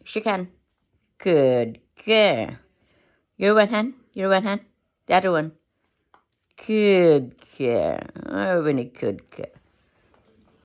shake hand. Good girl. Your one hand. Your one hand. The other one. Good girl. Oh, really good girl.